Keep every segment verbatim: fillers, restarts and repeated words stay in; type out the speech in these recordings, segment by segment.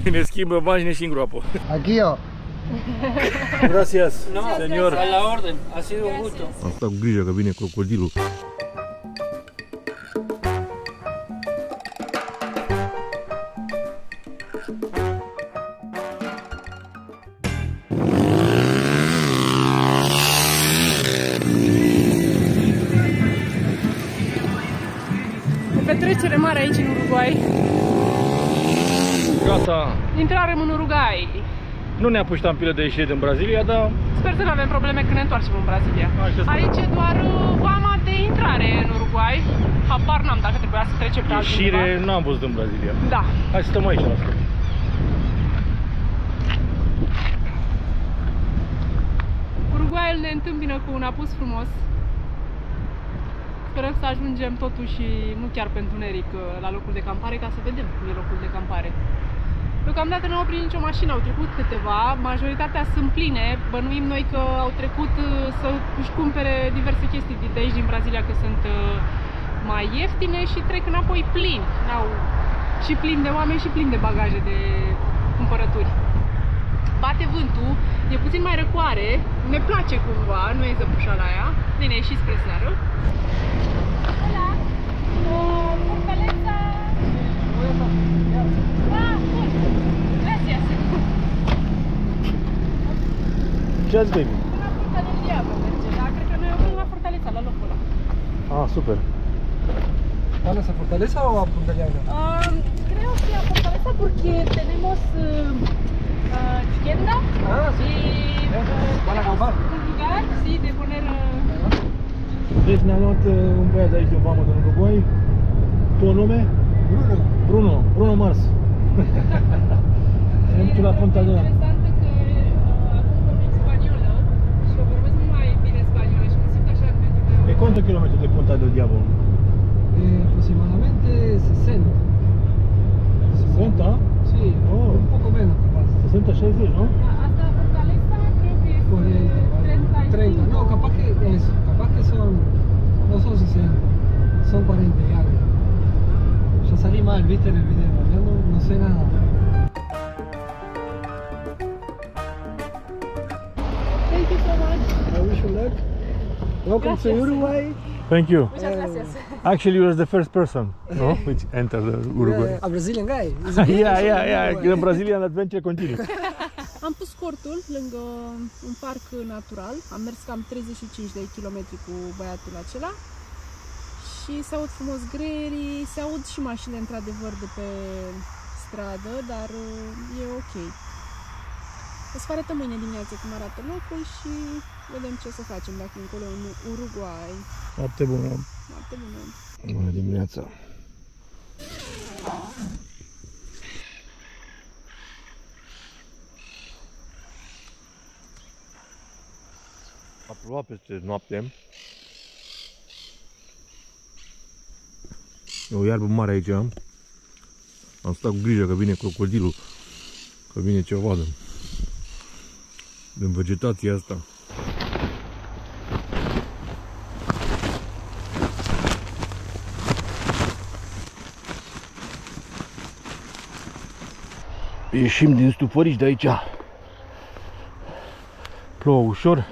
Ne schimbă bani și ne și îngroapă. Aquí yo. Gracias, No, señor. a la orden, ha sido un gusto. Am stat cu grijă că vine crocodilul. Petrecere mare aici în Uruguay. Gata. Intrarem în Uruguay. Nu ne-a pus ștampilă de ieșire din Brazilia, dar... Sper să nu avem probleme când ne întoarcem în Brazilia. Aici e doar vama de intrare în Uruguay. Habar n-am dacă trebuia să trecem pe altundeva. Ieșire n-am văzut în Brazilia. Da. Hai să stăm aici la asta. Uruguayul ne întâmpină cu un apus frumos. Sperăm să ajungem totuși, nu chiar pe întuneric, la locul de campare, ca să vedem cum e locul de campare. Deocamdată nu au oprit nicio mașină, au trecut câteva, majoritatea sunt pline, bănuim noi că au trecut să își cumpere diverse chestii de aici din Brazilia, că sunt mai ieftine și trec înapoi plini. N-au și plini de oameni și plini de bagaje de cumpărături. Bate vântul, e puțin mai răcoare, ne place cumva, nu e zăpușala aia, bine, ieși spre seară. Hola! Fortaleza! Ah, bun! Gracias! Ce-ați, baby? La Punta del Diablo merge, dar cred că noi oprim la Fortaleza, la locul ăla. Ah, super. ¿Van a esa fortaleza o a Punta Llana? Uh, creo que a Fortaleza porque tenemos uh, uh, tienda Ah, sí. y uh, ¿Van a acampar? un lugar, sí, de poner... Uh, Deci ne-a luat uh, un băiat de aici din vamă din Uruguay. Tu nume? Bruno. Bruno. Bruno Mars. Ne-am dus la Punta de Llana. Interesant că uh, acum vorbim spaniolă și eu vorbesc mult mai bine spaniolă și mă simt așa în mediul meu. E cuántos kilómetros de Punta del Diablo? Eh, aproximadamente sesenta. sesenta? Sí, Oh. un poco menos capaz. sesenta, șaizeci, nu? Asta Fortaleza creo que es cuarenta, treinta y treinta. cinco. No, capaz que eso, capaz que son, no son sesenta, son cuarenta y algo. Ya salí mal, viste en el video, hablando, no sé nada. Thank you so much. I wish you luck. Welcome to Uruguay. Thank you. Muchas gracias. Actually, you were the first person, no? Which entered the Uruguay. Yeah, a Brazilian guy. Yeah, yeah, yeah. The Brazilian adventure continues. Am pus cortul lângă un parc natural, am mers cam treizeci și cinci de kilometri cu băiatul acela și se aud frumos greierii, se aud și mașini într-adevăr de pe stradă, dar e ok. O să vă arătăm mâine dimineață cum arată locul și vedem ce o să facem dacă încolo în Uruguay. Noapte bună. Noapte bună! Bună dimineața. A plouat peste noapte. E o iarbă mare aici. Am stat cu grijă că vine crocodilul, că vine ce vadă din vegetația asta. Ieșim din stufăriș de aici. Plouă ușor.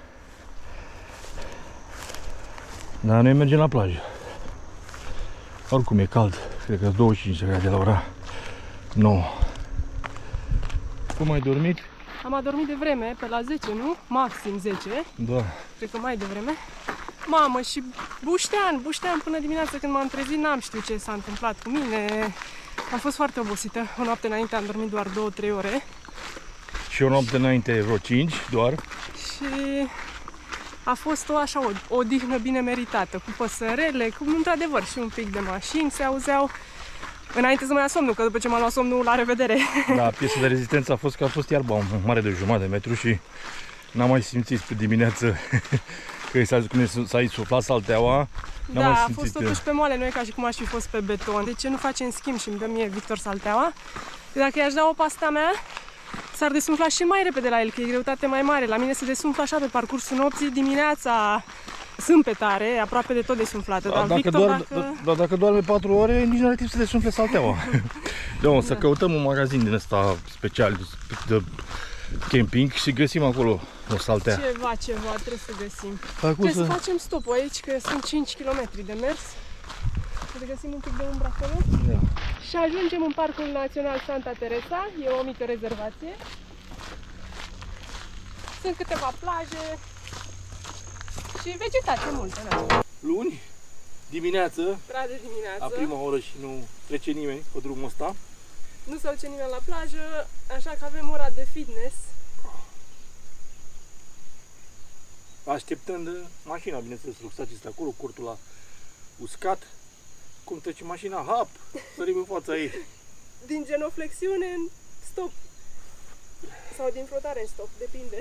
Dar noi mergem la plajă. Oricum e cald. Cred că douăzeci și cinci de grade la ora nouă. Cum ai dormit? Am adormit de vreme, pe la zece, nu? Maxim zece. Da. Cred că mai devreme. Mamă, și buștean, buștean până dimineața când m-am trezit, n-am știut ce s-a întâmplat cu mine. Am fost foarte obosită. O noapte înainte am dormit doar două trei ore. Și o noapte înainte vreo cinci doar. Și a fost o așa o odihnă bine meritată, cu păsărele, cu într-adevăr și un pic de mașini se auzeau. Înainte să mă ia somnul, că după ce m-a luat somnul, la revedere! Da, piesa de rezistență a fost că a fost iarba un mare de jumătate de metru și n-am mai simțit pe dimineață că s-a insuflat salteaua. Da, a fost totuși pe moale, nu e ca și cum aș fi fost pe beton. De ce nu face în schimb și îmi dă mie Victor salteaua? Dacă i-aș da o pasta mea, s-ar desumfla și mai repede la el, că e greutate mai mare. La mine se desumflă așa pe parcursul nopții, dimineața sunt pe tare, aproape de tot desumflată, Da, dar dacă, Victor, doar, dacă... da, dacă doarme patru ore, nici nu are timp să desumfle salteaua. Da, o să Da. căutăm un magazin din ăsta special de camping și găsim acolo o saltea. Ceva, ceva, trebuie să găsim. Acum Trebuie să să... facem stopul aici, că sunt cinci kilometri de mers. Să găsim un pic de umbră acolo. Da. Și ajungem în Parcul Național Santa Teresa, e o mică rezervație. Sunt câteva plaje și vegetație multă. Na. Luni, dimineață, Prea de dimineață, la prima oră și nu trece nimeni pe drumul ăsta. nu se duce nimeni la plajă, așa că avem ora de fitness. Așteptând mașina, bineînțeles, rucsaci este acolo, curtul la uscat. Cum trece mașina, hap, sărim în fața ei. Din genoflexiune în stop. Sau din flotare în stop, depinde.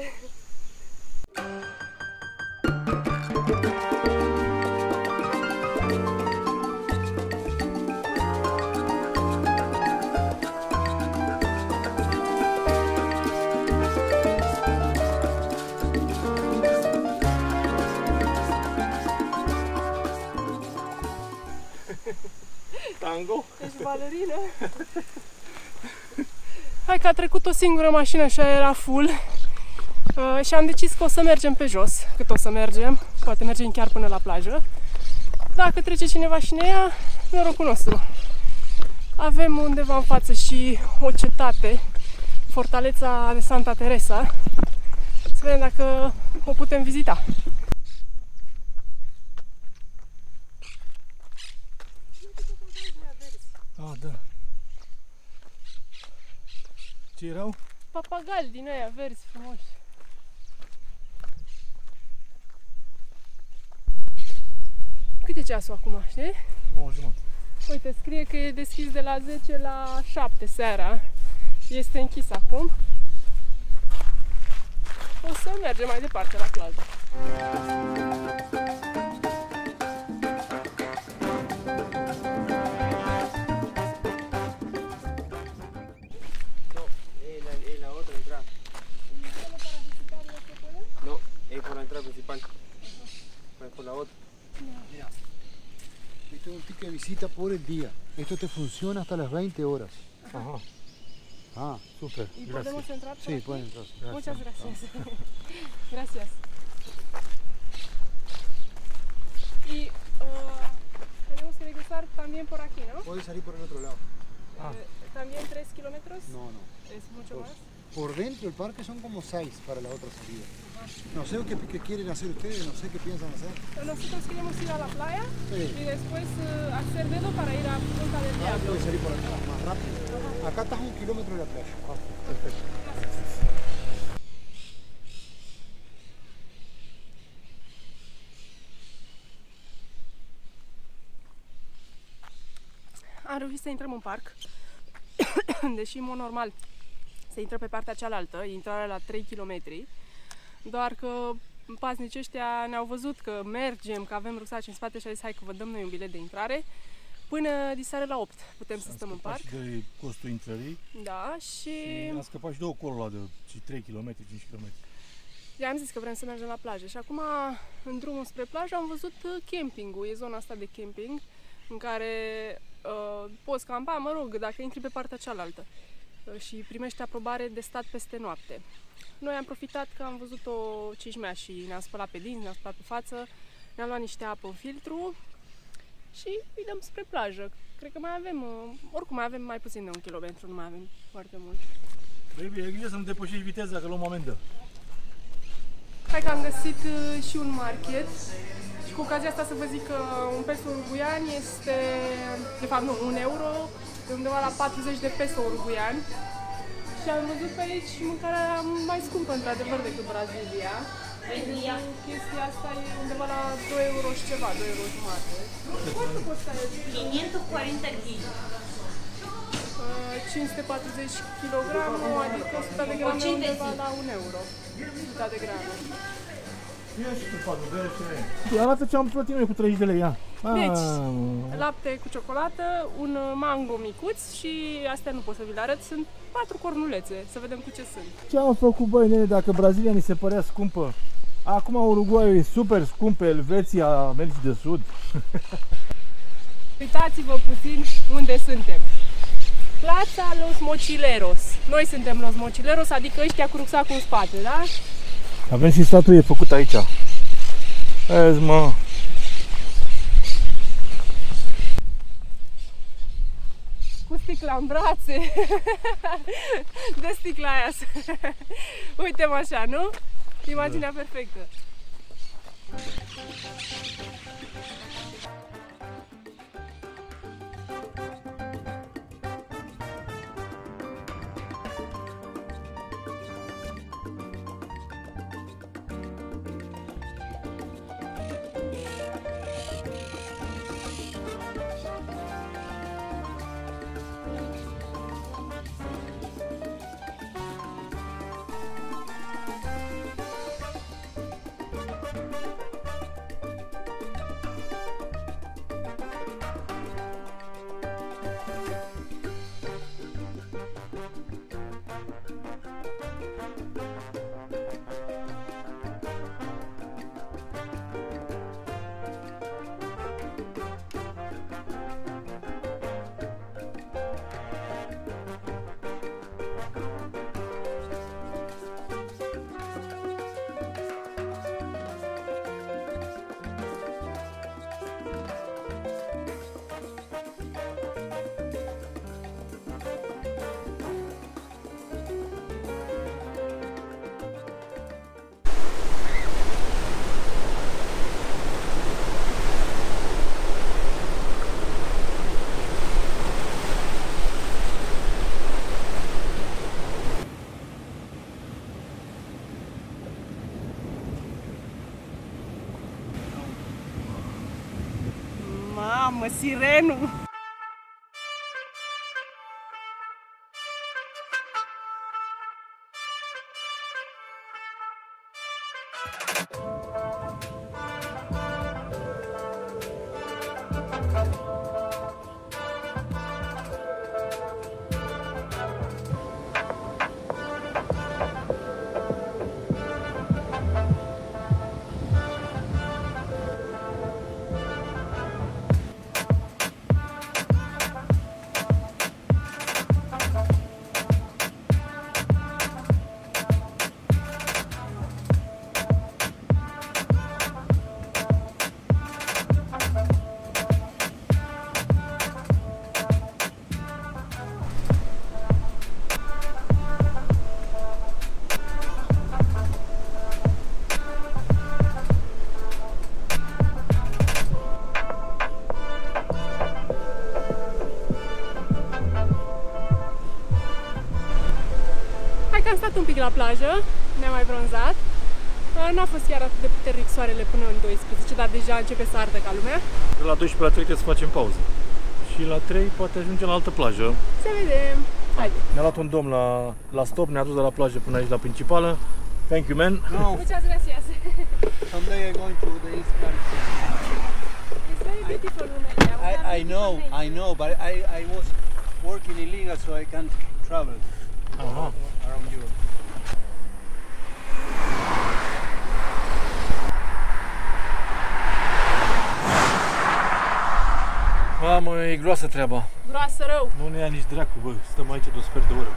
Tango? Ești balerină? Hai că a trecut o singură mașină și aia era full. Uh, și am decis că o să mergem pe jos, cât o să mergem. Poate mergem chiar până la plajă. Dacă trece cineva și ne ia, norocul nostru. Avem undeva în față și o cetate, fortaleța de Santa Teresa. Să vedem dacă o putem vizita. Ah, da. Ce erau? Papagali din aia verzi frumoși. Cât e ceasul acum, știi? nouă jumătate. Uite, scrie că e deschis de la zece la șapte seara. Este închis acum. O să mergem mai departe la plajă. Esto es un ticket de visita por el día. Esto te funciona hasta las veinte horas. Aha, Ah, super. ¿Y podemos entrar por sí, aquí? pueden entrar. Muchas gracias. Gracias. Y uh, tenemos que regresar también por aquí, ¿no? Puedes salir por el otro lado. Ah. Eh, ¿También tres kilómetros? No, no. ¿Es mucho Dos. más? Por dentro del parque son como seis para la otra salida. No sé qué, qué quieren hacer ustedes, no sé qué piensan hacer. Nosotros queremos ir a la playa Sí. y después uh, hacer dedo para ir a Punta del Ah, Diablo. puedes salir por acá, más rápido. Acá estás a un kilómetro de la playa. Perfect. Am reușit să intrăm în parc, deși în mod normal se intră pe partea cealaltă, intrarea la trei kilometri, doar că paznicii ăștia ne-au văzut că mergem, că avem rucsaci în spate și au zis hai că vă dăm noi un bilet de intrare. Până diseară la opt putem să stăm în parc. Și de costul intrării. Da, și Și am scăpat și de acolo de trei kilometri, cinci kilometri. i-am zis că vrem să mergem la plajă. Și acum, în drumul spre plajă, am văzut campingul. E zona asta de camping în care uh, poți campa, mă rog, dacă intri pe partea cealaltă uh, și primești aprobare de stat peste noapte. Noi am profitat că am văzut o cișmea și ne-am spălat pe dinți, ne-am spălat pe față, ne-am luat niște apă în filtru și îi dăm spre plajă. Cred că mai avem, uh, oricum mai avem mai puțin de un kilometru, nu mai avem foarte mult. Baby, ai grijă să nu depășești viteza, că luăm amendă. Hai că am găsit uh, și un market și cu ocazia asta să vă zic că un peso uruguian este, de fapt nu, un euro, de undeva la patruzeci de peso uruguian. Și am văzut pe aici mâncarea mai scumpă într-adevăr decât Brazilia. Chestia asta e undeva la doi euro și ceva, doi euro jumate. Cât costă aici? quinientos cuarenta kilos. cinci sute patruzeci de kilograme, adică o sută de grame undeva la un euro. o sută de grame. Arată ce am plătit noi cu treizeci de lei, ia. Deci, lapte cu ciocolată, un mango micuț și astea nu pot să vi le arăt, sunt patru cornulețe, să vedem cu ce sunt. Ce am făcut, băi, nene, dacă Brazilia ni se părea scumpă, Acum Uruguayul e super scump pe Elveția, Americii de Sud. Uitați-vă puțin unde suntem. Plața Los Mochileros. Noi suntem Los Mochileros, adică ăștia cu rucsacul în spate, da? Avem și statuie făcută aici. Vezi, mă. Cu sticla în brațe. De sticla aia. Uite-mă așa, nu? Imaginea perfectă. Mamă, sirenul! Am stat un pic la plajă, ne-am mai bronzat. Nu a fost chiar atât de puternic soarele până în douăsprezece, dar deja începe să ardă ca lumea. De la doisprezece la trei trebuie să facem pauză. Și la trei poate ajungem la altă plajă. Să vedem. Haide. Ne-a luat un domn la, la stop, ne-a dus de la plajă până aici la principală. Thank you, man. No, Muchas gracias. someday I'm going to the East Country. It's very beautiful, Romania. We have I, I know, beautiful I know, but I, I was working illegal, so I can't travel Aha. around Europe. Mamă, e groasă treaba. Groasă rău. Nu ne ia nici dracu, bă. Stăm aici de o sfert de oră.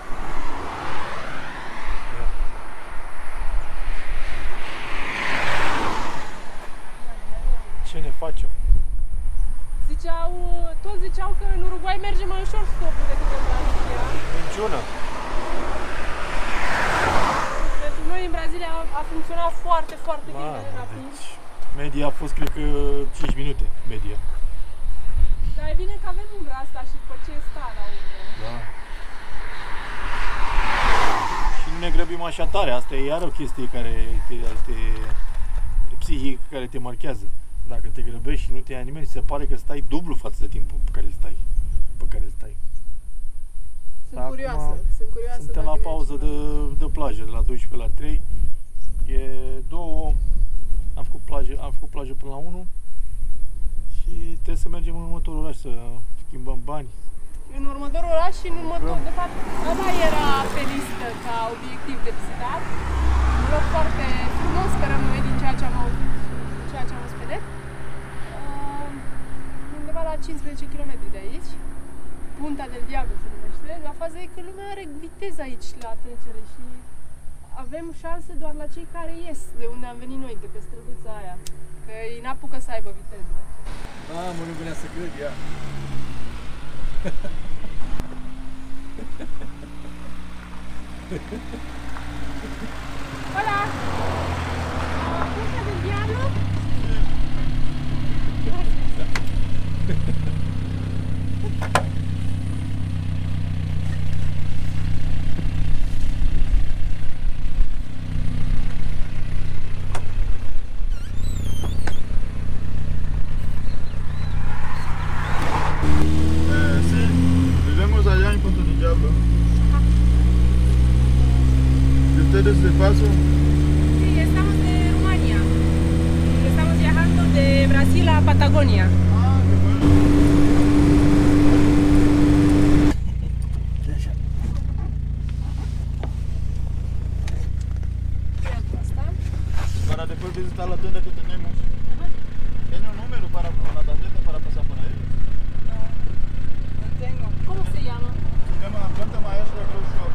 Ce ne facem? Ziceau, toți ziceau că în Uruguay merge mai ușor stopul decât în Brazilia. Minciună. Pentru noi în Brazilia a, a funcționat foarte, foarte bine Mamă, rapid. deci media a fost, cred că, cinci minute, media. Dar e bine că avem umbra asta și după ce sta la umbră. Da. Și nu ne grăbim așa tare, asta e iar o chestie care te, te psihic, care te marchează. Dacă te grăbești și nu te ia nimeni, se pare că stai dublu față de timpul pe care stai. Pe care stai. Sunt Acum curioasă, sunt curioasă. Suntem la pauză de, de plajă, de la doisprezece la trei. E două. Am făcut plajă, am făcut plajă până la unu. Și trebuie să mergem în următorul oraș să schimbăm bani. În următorul oraș și în următorul, de fapt, ăla era pe listă ca obiectiv de vizitat. Un loc foarte frumos, cărăm noi din ceea faza e că lumea are viteză aici la trecere și avem șanse doar la cei care ies de unde am venit noi, de pe străduța aia. Că ei n-apucă să aibă viteză. Ah, mă, nu venea să cred, ia. Hola! Punta del Diablo? ¿Ustedes de paso? Sí, estamos de Rumania. Estamos viajando de Brasil a Patagonia. Ah, qué bueno. Para después visitar la tienda que tenemos. ¿Tiene un número para la tarjeta para pasar por ahí? No, no tengo. ¿Cómo se llama? Se llama Planta Maestra Grow Shop.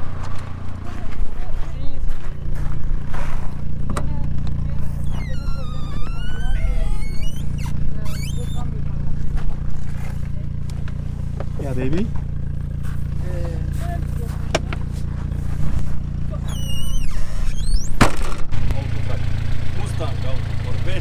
Yeah, baby. Mustang, Corvette.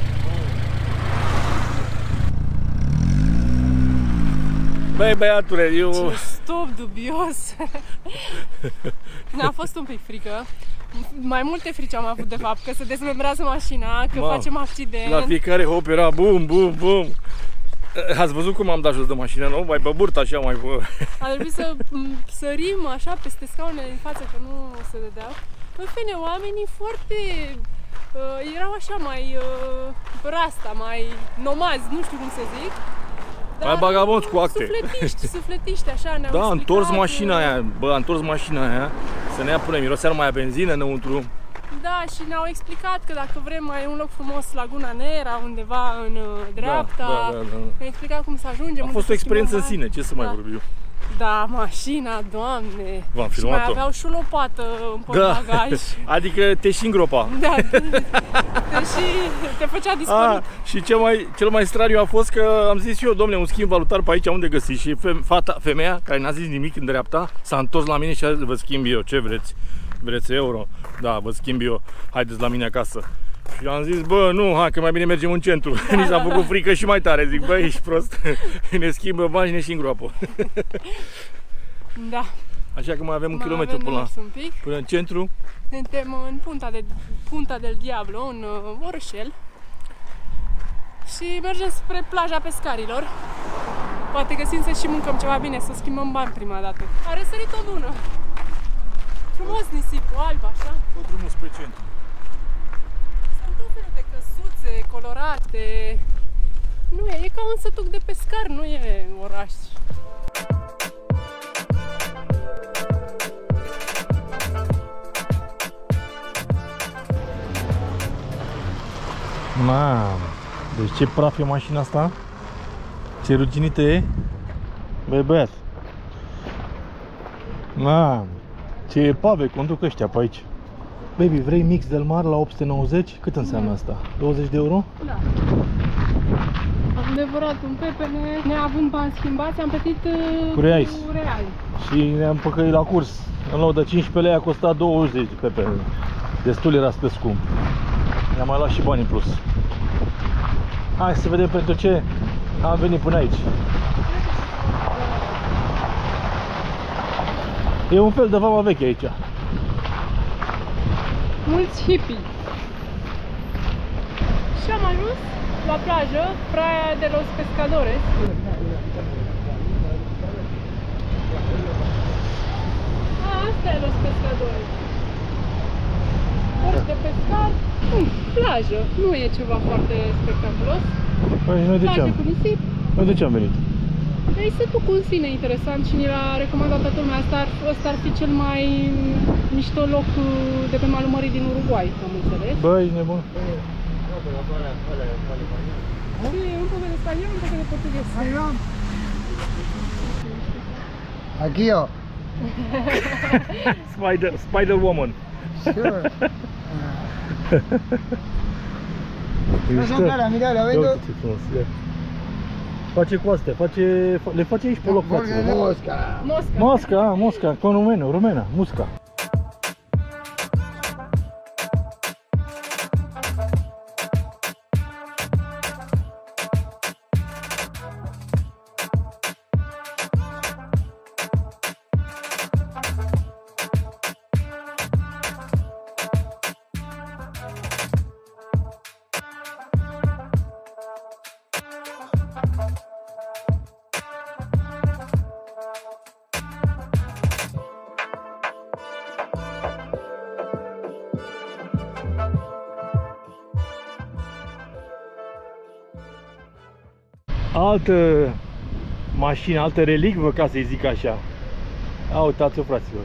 Băi, băiatule, eu... Ce stop dubios! Ne-a fost un pic frică. Mai multe frici am avut de fapt, că se dezmembrează mașina, că Mamă, facem accident. La fiecare hop era bum, bum, bum. Ați văzut cum am dat jos de mașină, nu? Mai pe burtă, așa, mai pe... A trebuit să m, sărim așa peste scaunele din față, că nu se dădeau. În fine, oamenii foarte... Uh, erau așa mai uh, rasta, mai nomazi, nu știu cum să zic. Dar Mai bagabonți cu acte. Sufletiști, sufletiști, așa ne-au Da, a întors explicat, mașina aia, bă, a întors mașina aia, să ne ia până mirosea mai benzină înăuntru. Da, și ne-au explicat că dacă vrem mai e un loc frumos, Laguna Nera, undeva în dreapta. Da, da, da, da. Ne-au explicat cum să ajungem. A fost o experiență în sine, ce să mai Da. vorbim. Da, mașina, Doamne! V-am Și mai filmat-o. aveau și o lopată în portbagaj. Da, adică te și îngropa. Da, te, și te făcea dispărut. A, și cel mai, cel mai straniu a fost că am zis eu, domne, un schimb valutar pe aici, unde găsiți? Și fe, fata, femeia, care n-a zis nimic în dreapta, s-a întors la mine și a zis, vă schimb eu, ce vreți? Vreți euro? Da, vă schimb eu, haideți la mine acasă. Și am zis, bă, nu, hai că mai bine mergem în centru. Da, Nici s-a făcut da. frică și mai tare, zic, bă, ești prost. Ne schimbă bani și ne și îngroapă. Da. Așa că mai avem un mai kilometru avem până, la, un pic. până în centru. Suntem în Punta, de, Punta del Diablo, în uh, orășel. Și mergem spre plaja pescarilor. Poate găsim să și mâncăm ceva bine, să schimbăm bani prima dată. A răsărit o lună. Frumos nisipul, alb, așa. Tot drumul spre centru. Sunt tot felul de căsuțe colorate. Nu e, e ca un sătuc de pescar, nu e oraș. Mamă, deci ce praf e mașina asta? Ce ruginită e? Băi băiat. Mamă, ce epave conduc ăștia pe aici. Baby, vrei mix del mar la opt sute nouăzeci? Cât înseamnă asta? douăzeci de euro? Da. Am devorat un pepene, neavând bani schimbați, am plătit uh, Cu reais. cu reali. Și ne-am păcălit la curs. În loc de cincisprezece lei a costat douăzeci de pepene. Destul era spre scump. I-am mai luat și bani în plus. Hai să vedem pentru ce am venit până aici. E un fel de vama veche aici. Mulți hippie. Și am ajuns la plajă, Praia de los Pescadores. A, asta e Los Pescadores. Porți de pescar, hmm, plajă. Nu e ceva foarte spectaculos. Păi noi de ce Plajă am? cu nisip. Noi de ce am venit? Ei, sătucul în sine interesant și ni l-a recomandat toată lumea. Asta ar, ăsta ar fi cel mai mișto loc de pe malul mării din Uruguay, am înțeles. Băi, ești nebun? Sí, un poco de español, un poco de portugués. Aquí yo. Spider, Spider Woman. Sure. No son caras, mirá, la vendo. Uite ce frumos, ia. Face cu astea, face, le face aici pe loc, fraților. Mosca. Mosca. Mosca, ah, mosca, con rumeno, rumena, musca. Altă mașină, altă relicvă, ca să-i zic așa. A, uitați-o, fraților.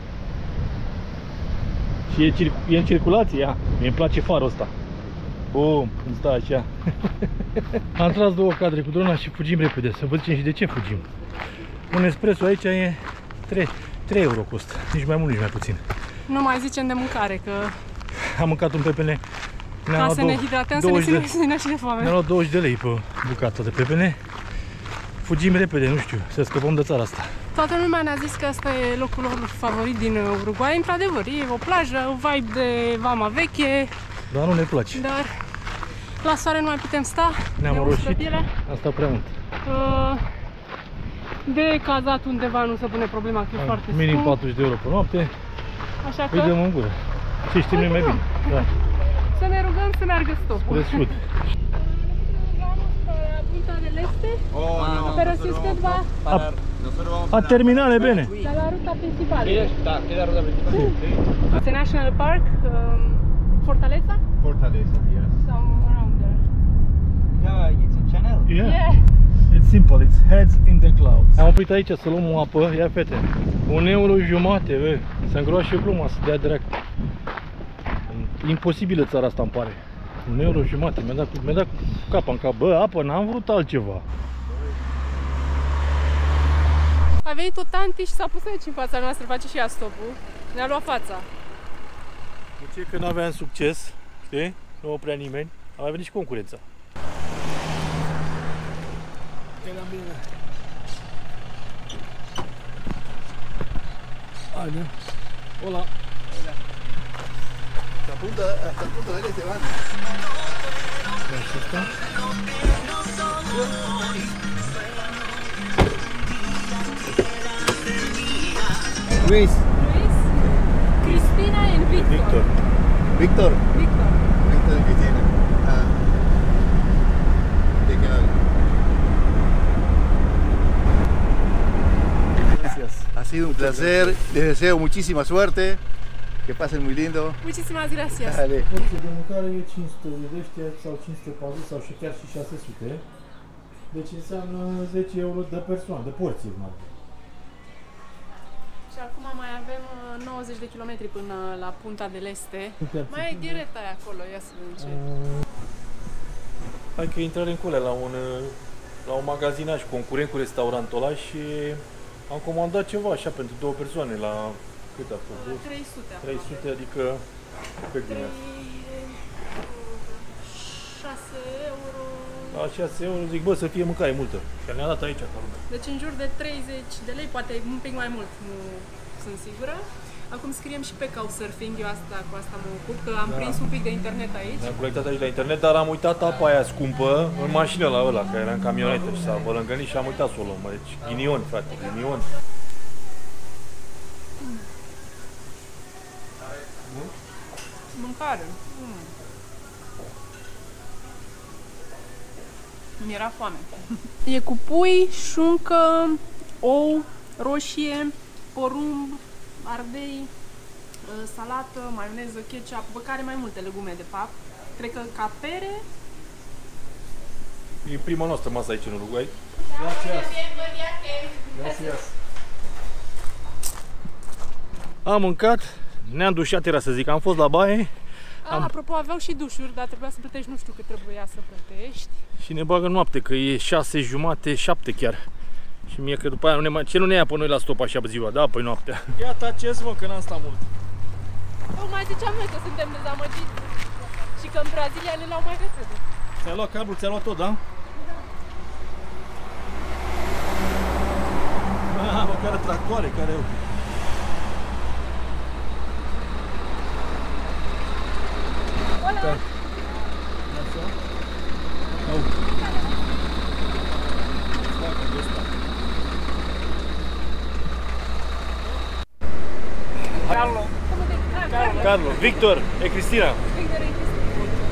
Și e, circ e în circulație, ia. Mie-mi place farul ăsta. Bum, îmi stă așa. Am tras două cadre cu drona și fugim repede. Să vă zicem și de ce fugim. Un espresso aici e trei euro costă. Nici mai mult, nici mai puțin. Nu mai zicem de mâncare, că Am mâncat un pepene. ca să ne hidratăm, să ne ținem și de foame. Ne-am luat douăzeci de lei pe bucata de pepene. Fugim repede, nu știu, să scăpăm de țara asta. Toată lumea ne-a zis că ăsta e locul lor favorit din Uruguay. Într-adevăr, e o plajă, o vibe de vama veche, Dar nu ne place. dar la soare nu mai putem sta. Ne-am ne roșit, uscă pielea. asta prea mult. Uh, De cazat undeva nu se pune problema, că e foarte Minim scump. patruzeci de euro pe noapte, Așa îi dăm că în gură. Ce știm noi mai bine. Da, să ne rugăm să meargă stopul. de sud. Punta del Este, Oh, no. pero si usted va Para, nosotros vamos A terminale, bine. la la ruta principală. Da, que la ruta principal. It's a national park, um, Fortaleza, Fortaleza, yes. some around there. Yeah, it's a channel. Yeah. Yeah. It's simple, it's heads in the clouds. Am oprit aici să luăm o apă, ia fete. Un euro jumate, bă. Să îngroașe gluma, să dea dreacu. Imposibilă țara asta, îmi pare. Un euro jumate, mi-a dat, mi-a dat capa în cap. Bă, apă, n-am vrut altceva. A venit o tanti și s-a pus aici în fața noastră, face și ea stopul. Ne-a luat fața. De ce? Că n-aveam succes, știi? Nu oprea nimeni. A mai venit și concurența. E la mine. Haide. Hola. Hasta punta, hasta el punto del este van. Luis. Luis, Cristina and Victor. Victor. Víctor. Victor. Víctor y Cristina. Ah. ¿De qué hablan? Gracias. Ha sido un placer. Les deseo muchísima suerte. Que pasen muy lindo. Muchísimas gracias. Dale. Porție de mâncare e cinci sute de ăștia sau cinci sute patruzeci sau și chiar și șase sute. Deci înseamnă zece euro de persoană, de porție, mă. Și acum mai avem uh, nouăzeci de kilometri până la Punta del Este. Mai ai direct aia acolo, ia să vedem ce. Hai că intrăm în cole la un, la un magazinaj concurent cu restaurantul ăla și am comandat ceva așa pentru două persoane la cât a fost? trei sute. trei sute, adică cât din asta? șase euro. La șase euro zic, bă, să fie mâncare multă. Și ne-a dat aici ca lumea. Deci în jur de treizeci de lei, poate un pic mai mult, nu sunt sigură. Acum scriem și pe Couchsurfing, eu asta, cu asta mă ocup, că am Da. prins un pic de internet aici. Ne-am conectat aici la internet, dar am uitat apa aia scumpă în mașină la ăla, că era în camionetă și s-a bălângănit și am uitat să o luăm. Deci, ghinion, frate, ghinion. Mâncare. Mm. Mi-era foame. E cu pui, șuncă, ou, roșie, porumb, ardei, salată, maioneză, ketchup, bă, care mai multe legume de fapt. Cred că capere. E prima noastră masă aici în Uruguay. Am mâncat, ne-am dușat, era să zic, am fost la baie. A, Am- apropo, aveau și dușuri, dar trebuia să plătești, nu știu cât trebuia să plătești. Și ne bagă noapte, că e șase jumate, șapte chiar. Și mie că după aia nu ne mai... Ce nu ne ia pe noi la stop așa ziua, da? Păi noaptea. Ia taceți, mă, că n-am stat mult. Tocmai ziceam noi că suntem dezamăgiți și că în Brazilia ne l-au mai repede. Ți-ai luat cablul, ți-ai luat tot, da? Ah, mă, care tractoare, care eu. Hola! Da. Carlo. Cum te cheamă? Carlo, Victor, e Cristina. Victor, e Cristina.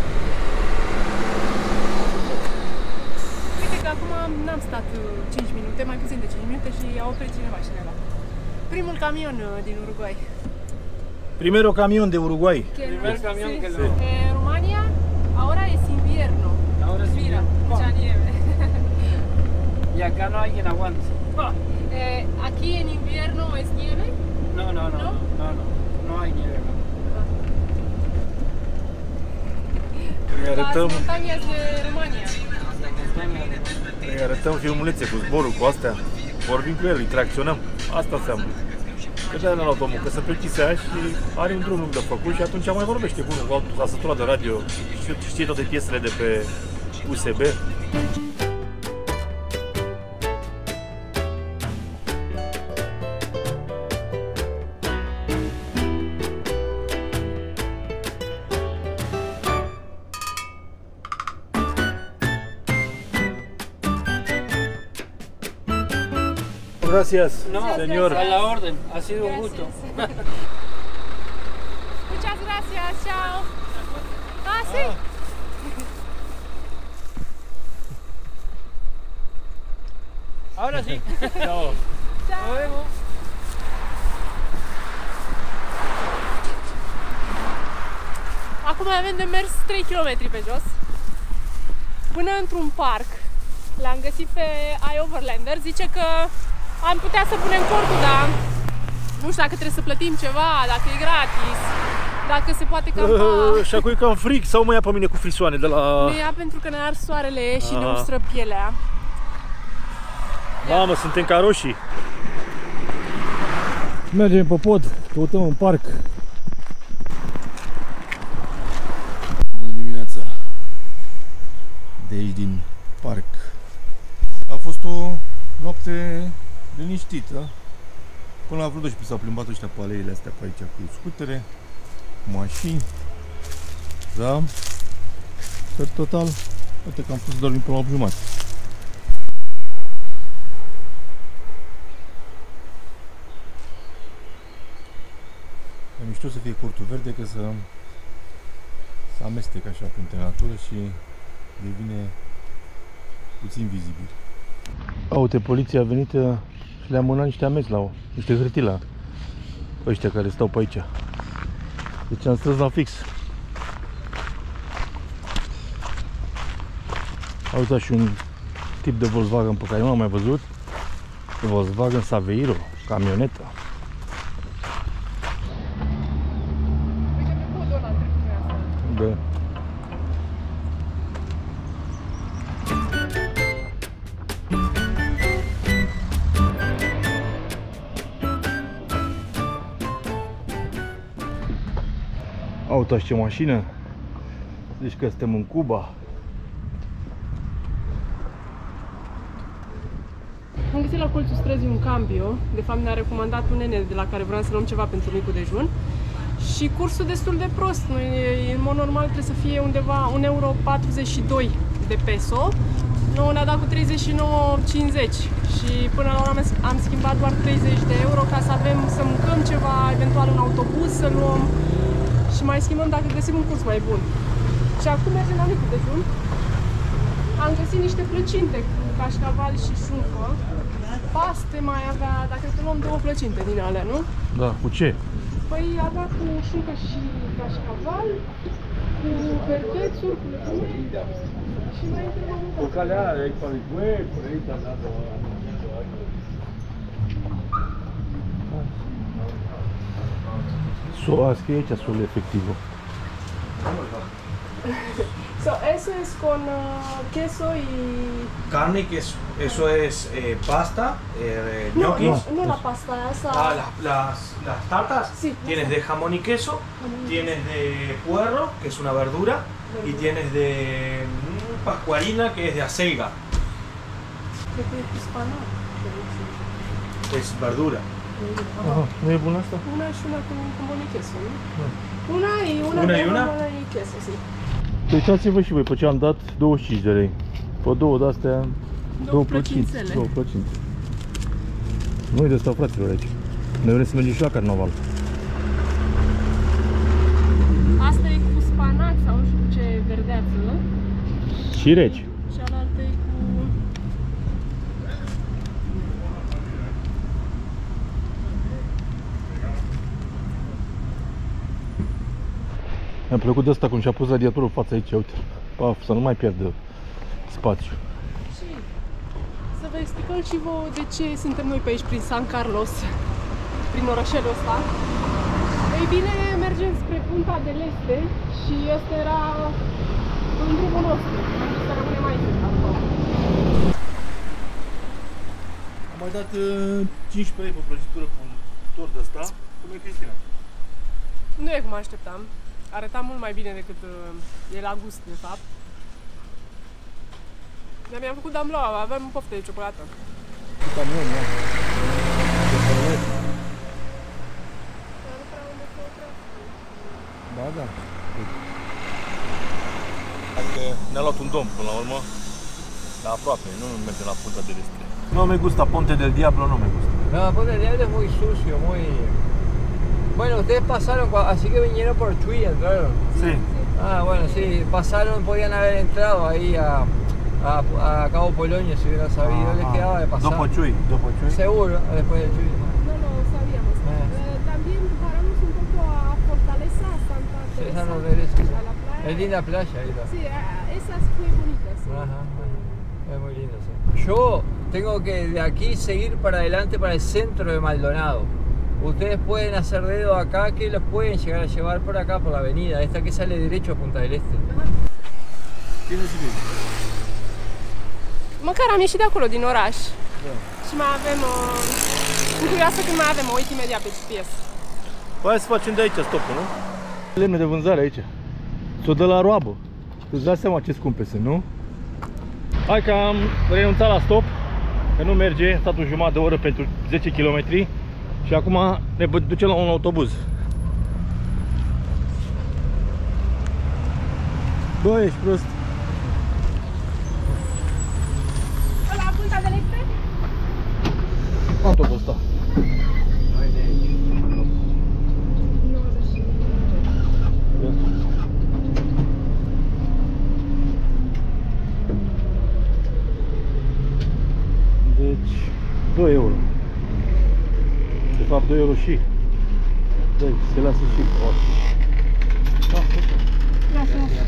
Uite că acum n-am stat cinci minute, mai puțin de cinci minute și a oprit cineva și ne-a luat. Primul camion din Uruguay. Primero camion de Uruguay. Primer camión que lo... En Rumania ahora es invierno. Ahora es Mira, invierno. mucha nieve. Y acá no hay quien aguante. Eh, aquí en invierno es nieve. No, no, no, ¿No? no, no, no hay nieve acá. Îi Las arătăm, montañas de Rumania. îi arătăm filmulețe cu zborul, cu astea. Vorbim cu el, îi tracționăm. Asta înseamnă. Că de-aia ne-a luat omul, că se plictisea și are un drum lung de făcut și atunci mai vorbește cu unul, cu altul, s-a săturat de radio, știe, știe toate piesele de pe U S B. Gracias, No, señor. a la orden, ha sido un gusto. Muchas gracias, chao. Ah, sí. Ahora sí. Chao. Nos vemos. Acum avem de mers trei kilometri pe jos până într-un parc. L-am găsit pe iOverlander, zice că am putea să punem cordul, dar nu știu dacă trebuie să plătim ceva, dacă e gratis, dacă se poate campa. Uh, și acum e cam fric sau mă ia pe mine cu frisoane de la... Ne ia pentru că ne ars soarele și ne Aha. ustră pielea. Mamă, suntem ca roșii. Mergem pe pod, căutăm un parc. Bună dimineața. De aici din parc. A fost o noapte liniștită. Până la vreo doisprezece s-au plimbat ăștia pe aleile astea pe aici cu scutere, cu mașini. Da? Per total, uite că am pus să dormim până la opt jumate. E mișto să fie cortul verde, că să, să amestec așa printre natură și devine puțin vizibil. Uite, poliția a venit și le-a mânat niște amenzi la o, niște hârtii la ăștia care stau pe aici. Deci am strâns la fix. Au uitat și un tip de Volkswagen pe care nu l-am mai văzut. Volkswagen Saveiro, camionetă. Uite pe podul ăla, între noi asta. Da. Uitați ce mașină. Deci că suntem în Cuba. Am găsit la colțul străzii un cambio. De fapt ne-a recomandat un nene de la care vreau să luăm ceva pentru micul dejun. Și cursul destul de prost. Noi, în mod normal trebuie să fie undeva un euro patruzeci și doi de peso. Nouă ne-a dat cu treizeci și nouă cincizeci. Și până la urmă am schimbat doar treizeci de euro ca să avem să mâncăm ceva, eventual un autobuz să luăm. Și mai schimbăm dacă găsim un curs mai bun. Și acum mergem la micul dejun. Am găsit niște plăcinte cu cașcaval și șuncă. Paste mai avea, dacă te luăm două plăcinte din alea, nu? Da, cu ce? Păi avea cu șuncă și cașcaval, cu verdețuri, cu legume. Și mai întrebăm un pic. Calea, aí para el huevo, por ahí está dando. So, a scrie aici sol efectivo. So, eso es con uh, queso y... Carne y queso. Eso es eh, pasta, eh, No, ñoquis. no, no la pasta, esa... Ah, las, las, las tartas. Sí, Tienes las- de jamón y queso, Jamón y tienes de puerro, que es una verdura, y Verdura. tienes de mm, pascualina, que es de acelga, Cred că e cu spanat. es verdura. Aha, nu e bună asta? Una și una cu jamón y queso, nu? Una y una Una de y una? jamón y queso, sí. Uitați-vă și voi pe ce am dat, douăzeci și cinci de lei. Pe două de-astea, două plăcințe. plăcințele. Două plăcințe. Nu de stau fraților aici. Noi vrem să mergem și la carnaval. Asta e cu spanac sau nu știu ce verdeață. Și reci. Cealaltă e cu... Mi-a plăcut de asta cum și-a pus radiatorul în fața aici, uite. Paf, să nu mai pierdă spațiu. Și să vă explicăm și vouă de ce suntem noi pe aici prin San Carlos, prin orășelul ăsta. Ei bine, mergem spre Punta del Este și ăsta era în drumul nostru. Am zis să rămânem aici. acolo. Am mai dat uh, cincisprezece lei pe prăjitură cu un tort de ăsta. Cum e Cristina? Nu e cum așteptam. Arăta mult mai bine decât uh, e la gust, de fapt. Dar mi-am făcut damloa, avem poftă de ciocolată. Cu camion, da. Da, da. Adică ne-a luat un domn până la urmă, dar aproape, nu mergem la Punta del Este. No me gusta, Ponte del Diablo no me gusta. No, Ponte del Diablo es muy sucio, muy... Bueno, ustedes pasaron, cua- así que vinieron por Chuy, entraron. Sí. Ah, bueno, sí, pasaron, podían haber entrado ahí a, a, a Cabo Polonio si hubieran sabido, les quedaba de pasar. Dopo Ciui, dopo Ciui. Seguro, después del Chuy. No lo sabíamos. Ah. Eh, también paramos un poco a Fortaleza Santa Sí, Teresa, San Andrés, sí. a la playa. Es linda playa ahí está. Sí, eh, esa es muy bonita, sí. Ajá, ajá. Es muy lindo, sí. Yo tengo que de aquí seguir para adelante para el centro de Maldonado. Ustedes pueden hacer dedo acá que los pueden llegar a llevar por acá, por la avenida, esta que sale derecho a Punta del Este. Bine și bine. Măcar am ieșit de acolo, din oraș. Da. Și mai avem... Uh, sunt curioasă când mai avem, mă uit imediat pe G P S. Hai să facem de aici stopul, nu? Lemne de vânzare aici. S-o dă la roabă. Îți dai seama ce scumpe sunt, nu? Hai că am renunțat la stop, că nu merge, am stat o jumătate de oră pentru zece kilometri și acum ne ducem la un autobuz. Bă, ești prost. La Punta del Este? Autobuz ăsta. Deci, doi euro. De fapt, doi euro și. Deci, se lasă și. Oh. Da, ok. Lasă, lasă.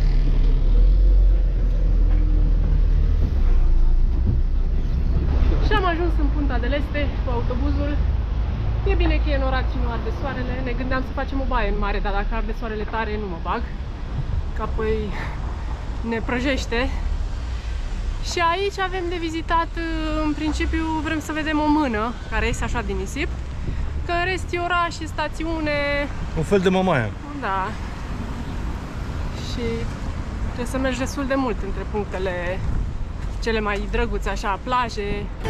Și am ajuns în Punta del Este cu autobuzul. E bine că e norat și nu arde soarele. Ne gândeam să facem o baie în mare, dar dacă arde soarele tare nu mă bag, că apoi ne prăjește. Și aici avem de vizitat, în principiu vrem să vedem o mână care iese așa din nisip, că în rest e oraș și stațiune. Un fel de Mamaia. Da. Și trebuie să mergi destul de mult între punctele cele mai drăguțe, așa, plaje.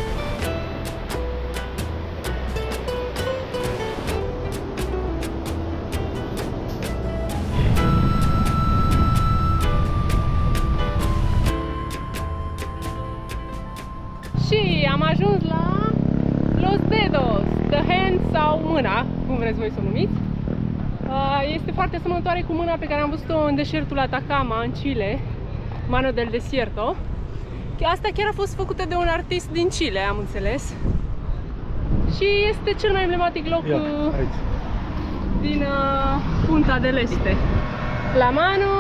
Și am ajuns la Los Dedos, The Hand sau mâna, cum vreți voi să o numiți. Este foarte asemănătoare cu mâna pe care am văzut-o în deșertul Atacama, în Chile, Mano del Desierto. Asta chiar a fost făcută de un artist din Chile, am înțeles. Și este cel mai emblematic loc Ia, aici. din uh, Punta del Este. La mano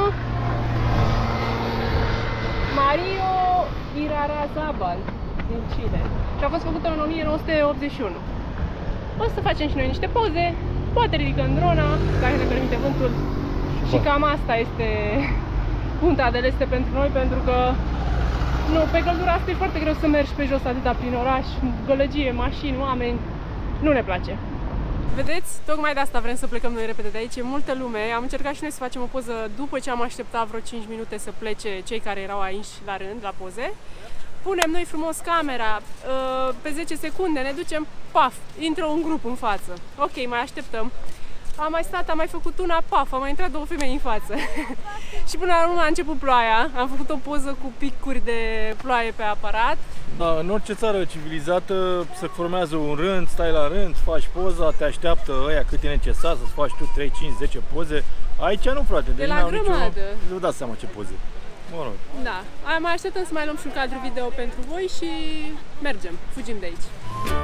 Mario Irarrázaval din Chile. Și a fost făcută în o mie nouă sute optzeci și unu. O să facem și noi niște poze, poate ridicăm drona, dacă ne permite vântul. Și cam asta este Punta del Este pentru noi, pentru că nu, pe căldura asta e foarte greu să mergi pe jos atâta prin oraș, gălăgie, mașini, oameni, nu ne place. Vedeți? Tocmai de asta vrem să plecăm noi repede de aici, e multă lume. Am încercat și noi să facem o poză după ce am așteptat vreo cinci minute să plece cei care erau aici la rând, la poze. Punem noi frumos camera, pe zece secunde ne ducem, paf, intră un grup în față. Ok, mai așteptăm. Am mai stat, am mai făcut una, paf, am mai intrat două femei în față. Și până la urmă a început ploaia, am făcut o poză cu picuri de ploaie pe aparat. Da, în orice țară civilizată se formează un rând, stai la rând, faci poza, te așteaptă ăia cât e necesar să-ți faci tu trei, cinci, zece poze. Aici nu, frate, de deci la grămadă. Nu dați seama ce poze. Mă rog. Da, mai așteptăm să mai luăm și un cadru video pentru voi și mergem, fugim de aici.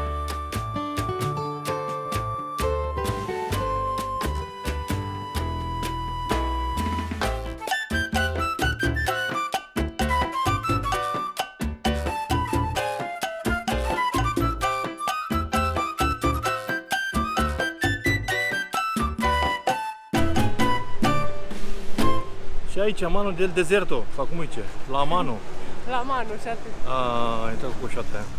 Și aici, Mano del Deserto, sau cum zice? La Mano. La Mano și atât. A, a intrat cu coșata aia.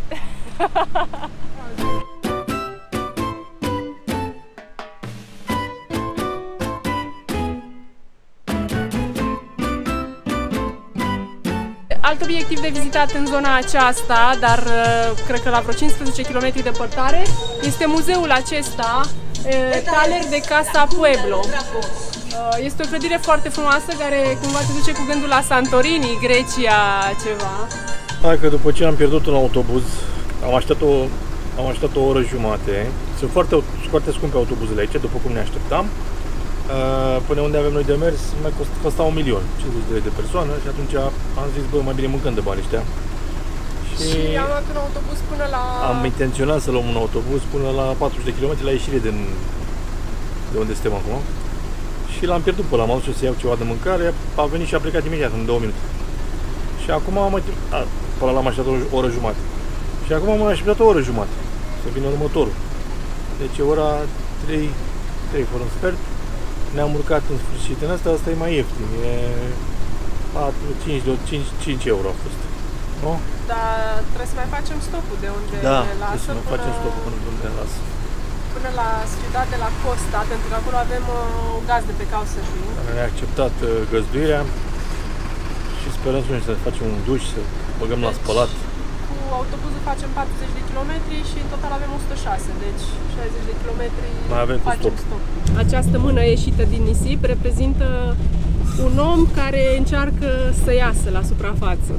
Alt obiectiv de vizitat în zona aceasta, dar cred că la vreo cincisprezece kilometri departare, este muzeul acesta, Taller de Casa Pueblo. Este o clădire foarte frumoasă care cumva te duce cu gândul la Santorini, Grecia, ceva. Hai că după ce am pierdut un autobuz, am așteptat o, am așteptat o oră jumate. Sunt foarte, foarte scumpe autobuzele aici, după cum ne așteptam. Până unde avem noi de mers, mai cost, costa un milion, cincizeci de lei de persoană și atunci am zis, bă, mai bine mâncăm de bani ăștia. Și, și am luat un autobuz până la... Am intenționat să luăm un autobuz până la patruzeci de kilometri la ieșire din, de unde suntem acum. Și l-am pierdut pe ăla, m-am dus să iau ceva de mâncare, a venit și a plecat imediat, în două minute. Și acum am mai... pe ăla l-am așteptat o oră jumătate. Și acum am așteptat o oră jumătate să vină următorul. Deci e ora trei, trei fără un sfert. Ne-am urcat în sfârșit. În asta, asta e mai ieftin. E patru, cinci, cinci, cinci euro a fost. Nu? Dar trebuie să mai facem stopul de unde da, ne lasă. Da, să nu până... facem stopul până unde ne lasă. Până la Ciudad de la Costa, pentru că acolo avem uh, o gazdă pe couchsurfing. Ne-a acceptat uh, găzduirea și sperăm să facem un duș, să băgăm deci, la spălat. Cu autobuzul facem patruzeci de kilometri și în total avem o sută șase, deci șaizeci de kilometri mai avem facem stop. stop. Această mână ieșită din nisip reprezintă un om care încearcă să iasă la suprafață.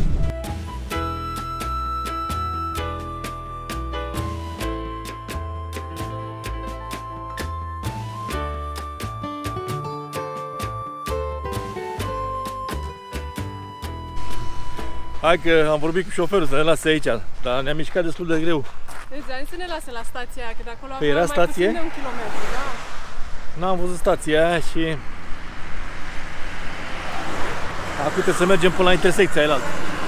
Hai că am vorbit cu șoferul să ne lase aici, dar ne-am mișcat destul de greu. Deci să ne lase la stația aia, că de acolo păi avem era mai stație? puțin de un kilometru, da? N-am văzut stația aia și... acum trebuie să mergem până la intersecția aia.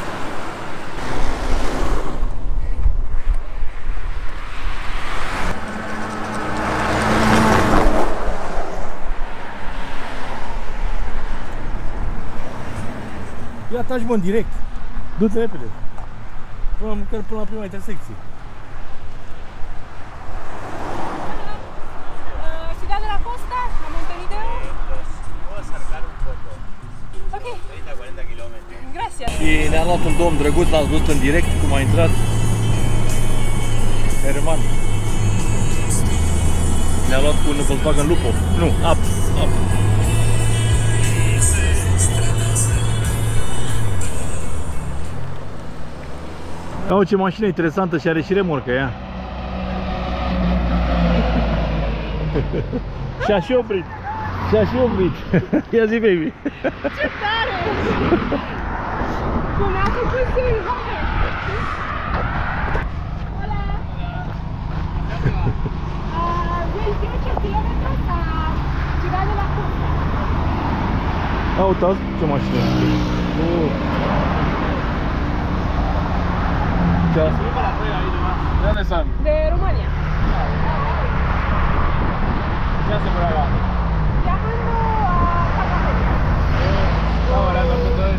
Ia taci, mă, în direct. Du-te repede. Până măcar până la prima intersecție. Ciudad de la Costa, la Montevideo. Ok. treizeci cuarenta kilometri. Gracias. Și ne-a luat un domn drăguț, l-ați văzut în direct cum a intrat. Herman. Ne-a luat cu un Volkswagen Lupo. Nu, up, up. Au, ce mașină interesantă și are și remorcă ea. Și-a și oprit. Și-a și oprit. Ia zi, baby. Ce tare! Cum ne-a făcut zi, hai! Hola! veintiocho kilómetros a Ciudad de la Costa. A, uitați ce mașină. Oh. ¿De dónde son? De Rumania. ¿Qué hacen por acá? Viajando a Cartagena. Estamos hablando un poco de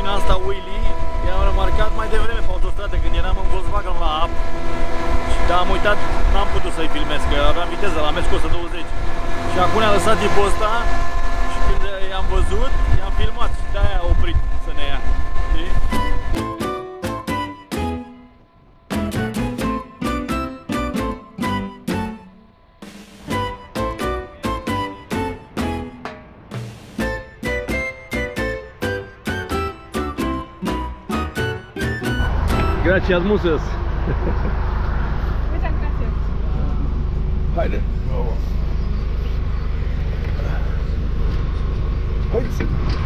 mașina asta Willy, i-am remarcat mai devreme pe autostradă când eram în Volkswagen la Up. Și da, am uitat, n-am putut să-i filmez, că aveam viteză, l-am mers cu o sută douăzeci. Și acum ne-a lăsat tipul ăsta și când i-am văzut, i-am filmat și de-aia a oprit să ne ia. Știi? Gracias, muchas. Muchas gracias. Haide. Haide.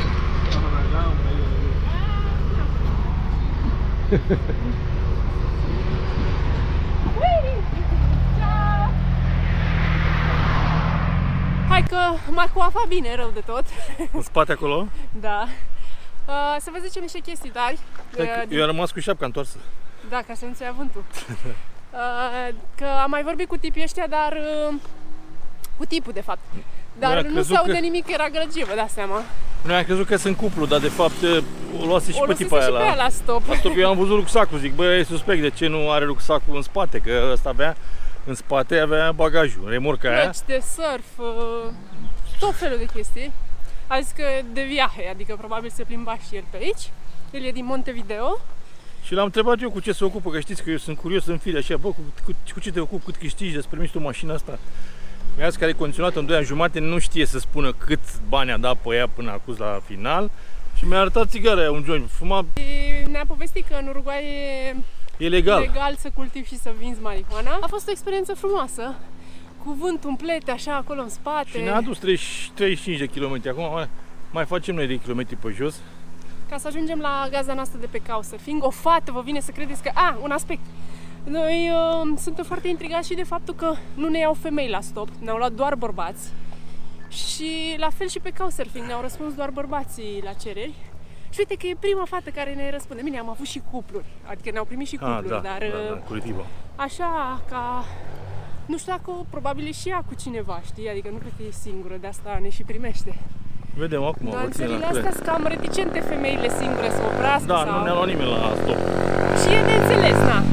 Hai că m-a coafat bine, rău de tot. În spate acolo? Da. Uh, să vă zicem niște chestii tari. Uh, Eu am rămas cu șapca întoarsă. Da, ca să nu-ți ia vântul. uh, că am mai vorbit cu tipii ăștia, dar... Uh, cu tipul, de fapt. Dar nu se aude că... nimic, era gălăgie, vă dați seama. Noi am crezut că sunt cuplu, dar de fapt o luase și o pe tipa aia la... la stop. La stop. Eu am văzut rucsacul, zic, bă, e suspect, de ce nu are rucsacul în spate? Că ăsta avea, în spate avea bagajul, remorca aia. Plăci de surf, uh, tot felul de chestii. A zis că de viaje, adică probabil se plimba și el pe aici. El e din Montevideo. Și l-am întrebat eu cu ce se ocupă, că știți că eu sunt curios în fire așa, bă, cu, cu, cu ce te ocupi, cât câștigi, despre mișto mașina asta. Mi-a zis că are condiționată în doi ani jumate, nu știe să spună cât bani a dat pe ea până acum la final. Și mi-a arătat țigara aia, un joint, fuma. Ne-a povestit că în Uruguay e, e legal. legal să cultivi și să vinzi marihuana. A fost o experiență frumoasă. Cuvântul în plete, așa, acolo în spate. Și ne-a adus treizeci, treizeci și cinci de kilometri. Acum mai facem noi de kilometri pe jos. Ca să ajungem la gaza noastră de pe couchsurfing. O fată vă vine să credeți că... A, un aspect. Noi uh, suntem foarte intrigați și de faptul că nu ne iau femei la stop. Ne-au luat doar bărbați. Și la fel și pe couchsurfing ne-au răspuns doar bărbații la cereri. Și uite că e prima fată care ne răspunde. Bine, am avut și cupluri. Adică ne-au primit și cupluri, ah, da, dar... Da, da, Curitiba. Așa, ca... Nu știu dacă probabil e și ea cu cineva, știi? Adică nu cred că e singură, de asta ne și primește. Vedem acum. Dar în țările astea sunt cam reticente femeile singure să oprească. Da, sau... nu ne-a luat nimeni la stop. Și e de înțeles, na.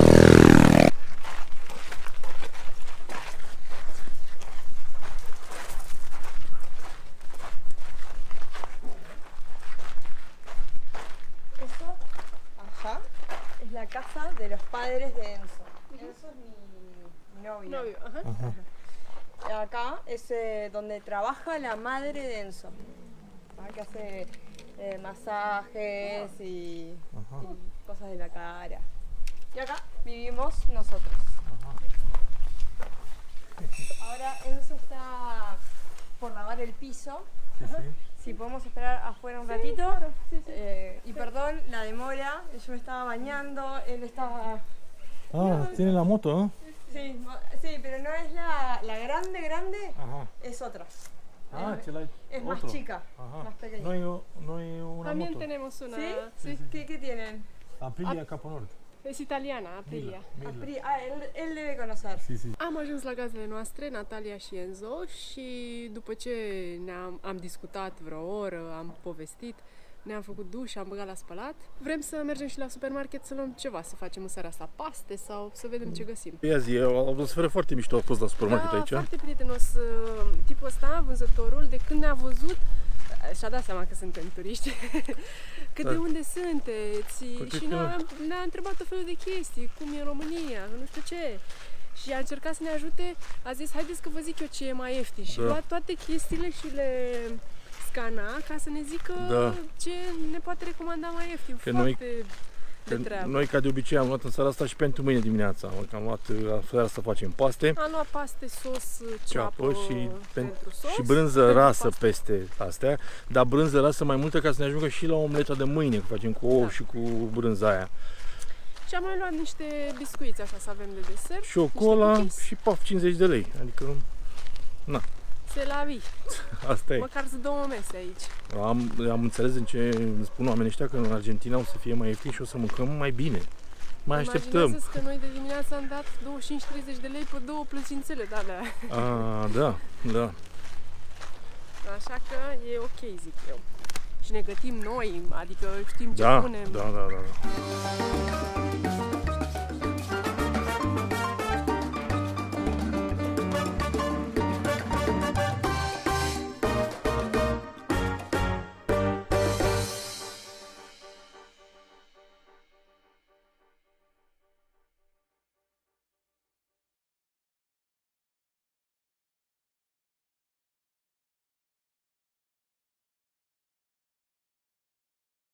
Eso, allá, es la casa de los padres de Enzo. Enzo es mi novio. Novio, ajá. Ajá. Acá es eh, donde trabaja la madre de Enzo, ¿ah? Que hace eh, masajes y, y cosas de la cara. Y acá vivimos nosotros. Ajá. Ahora Enzo está por lavar el piso. Sí, sí. Si podemos esperar afuera un ratito. Sí, claro. Sí, sí. Eh, y perdón la demora, yo me estaba bañando, él estaba... Ah, tiene la moto, ¿no? Sí, sí, pero no es la, la grande, grande, Ajá. es otra. Ah, es, la es más otro. chica, Ajá. más pequeña. No hay, no hay una También moto. tenemos una... ¿Sí? Sí. Sí. ¿Qué, ¿Qué tienen? Aprilia Capo Nord. Es italiana, Aprilia. Apri ah, él, él debe conocer. Sí, sí. Am ajuns la gazele noastre, Natalia și Enzo, și după ce ne-am am discutat vreo oră, am povestit, ne-am făcut duș, am băgat la spălat. Vrem să mergem și la supermarket să luăm ceva, să facem în seara asta paste sau să vedem ce găsim. Ia zi, o atmosferă foarte mișto a fost la supermarket da, aici. Foarte prietenos tipul ăsta, vânzătorul, de când ne-a văzut, și-a dat seama că suntem turiști, că da. De unde sunteți și ne-a, ne-a întrebat tot felul de chestii, cum e în România, nu știu ce. Și a încercat să ne ajute, a zis, haideți că vă zic eu ce e mai ieftin. Și da. Lua toate chestiile și le scana ca să ne zică da. Ce ne poate recomanda mai ieftin. Că foarte de treabă. Noi, ca de obicei, am luat în seara asta și pentru mâine dimineața. Am luat, seara asta facem paste. Am luat paste, sos, ceapă și, pentru sos, și brânză rasă paste. Peste astea, dar brânză rasă mai multă ca să ne ajungă și la omleta de mâine, că facem cu ou da. Și cu brânza aia. Și am mai luat niște biscuiți așa să avem de desert. Și o cola și paf, cincizeci de lei. Adică, na. Se la vii. Asta e. Măcar sunt două mese aici. Am, am înțeles în ce îmi spun oamenii ăștia, că în Argentina o să fie mai ieftin și o să mâncăm mai bine. Mai așteptăm. Imaginează-ți că noi de dimineață am dat douăzeci și cinci treizeci de lei pe două plăcințele de alea. A, da, da. Așa că e ok, zic eu. și ne gătim noi, adică știm ce Da, spunem. da, da, da.